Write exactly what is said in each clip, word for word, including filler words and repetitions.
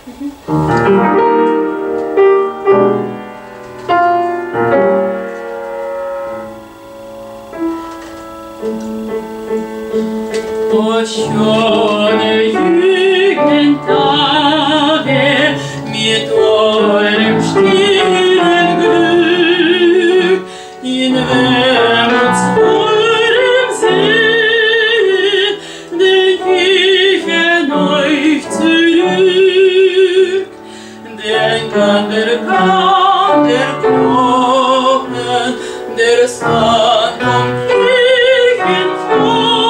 O schone Jugend Tage mit eurem stillen Glück in wehmutsvollem Sinn denk ich an euch zurück. Denk an der Kahn, der Glocken, der Sand am Kirchentor.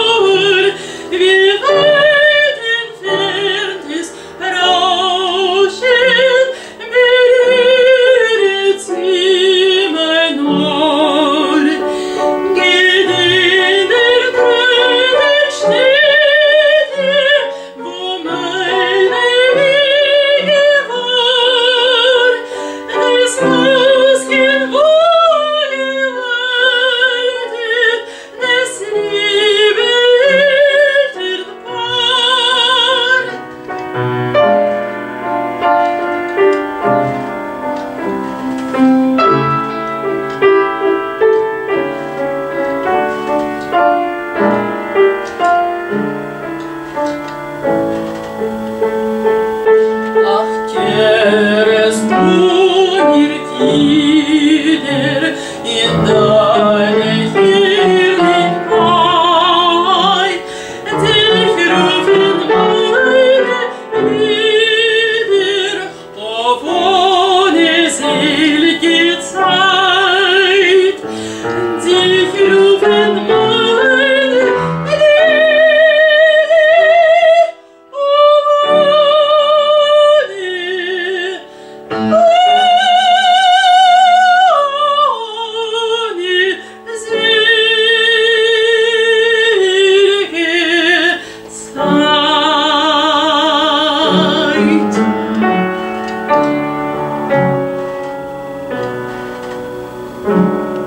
In deine Herrlichkeit, dich rufen meine Lieder auf ohne selige Zeit. Dich rufen meine Lieder auf ohne Zeit.